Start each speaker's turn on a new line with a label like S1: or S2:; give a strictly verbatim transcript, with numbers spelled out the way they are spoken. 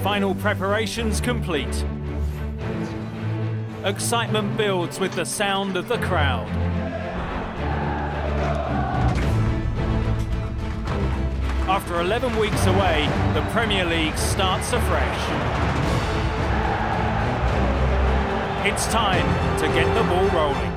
S1: Final preparations complete. Excitement builds with the sound of the crowd. After eleven weeks away, the Premier League starts afresh. It's time to get the ball rolling.